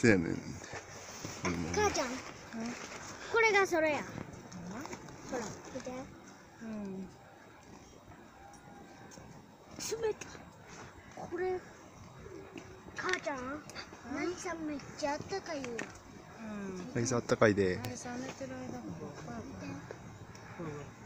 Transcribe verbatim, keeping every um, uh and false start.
そうやねん。 母ちゃん、これがそれや。ほら、見て。 うん。 冷たい。これ。母ちゃん、なぎさんめっちゃあったかいよ。 うん。 なぎさあったかいで。 なぎさ寝てる間も。